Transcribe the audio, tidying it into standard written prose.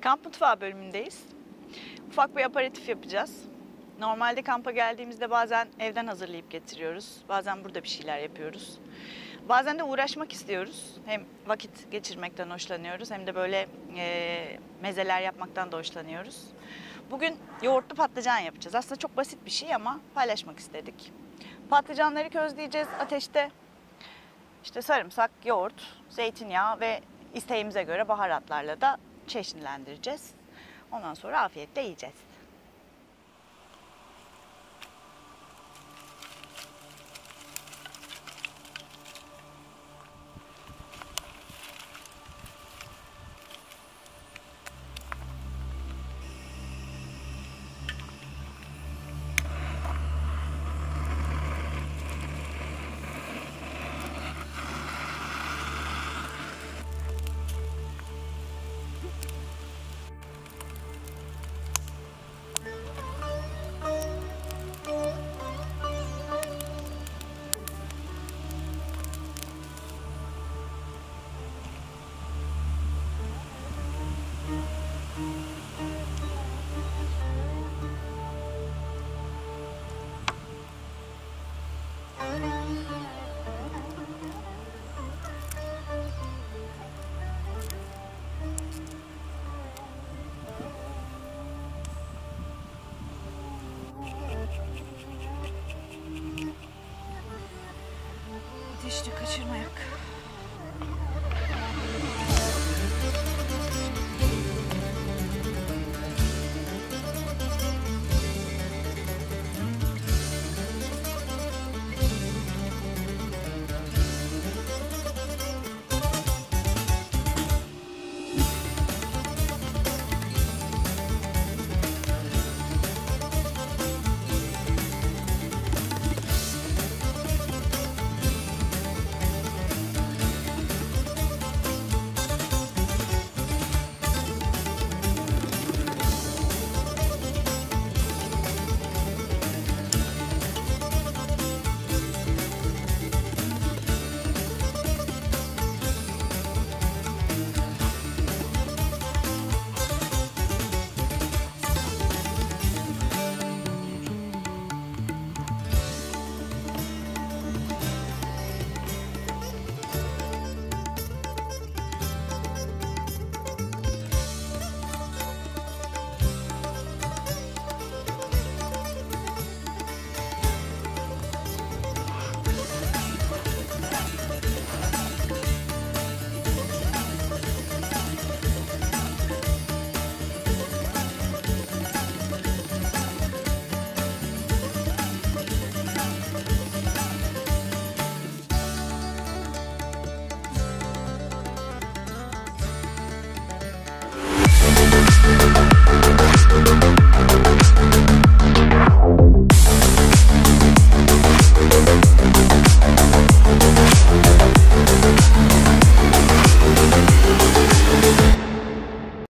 Kamp mutfağı bölümündeyiz. Ufak bir aperatif yapacağız. Normalde kampa geldiğimizde bazen evden hazırlayıp getiriyoruz. Bazen burada bir şeyler yapıyoruz. Bazen de uğraşmak istiyoruz. Hem vakit geçirmekten hoşlanıyoruz hem de böyle mezeler yapmaktan da hoşlanıyoruz. Bugün yoğurtlu patlıcan yapacağız. Aslında çok basit bir şey ama paylaşmak istedik. Patlıcanları közleyeceğiz ateşte. İşte sarımsak, yoğurt, zeytinyağı ve isteğimize göre baharatlarla da çeşnilendireceğiz. Ondan sonra afiyetle yiyeceğiz. Ateşte kaçırmayak.